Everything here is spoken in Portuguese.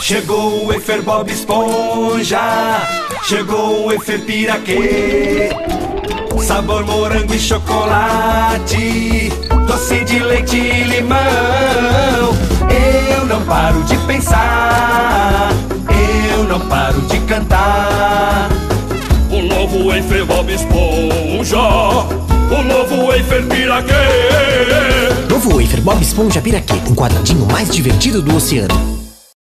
Chegou o wafer Bob Esponja, chegou o wafer Piraquê. Sabor morango e chocolate, doce de leite e limão. Eu não paro de pensar, eu não paro de cantar. O novo wafer Bob Esponja, o novo wafer Piraquê. Novo wafer Bob Esponja Piraquê, um quadradinho mais divertido do oceano.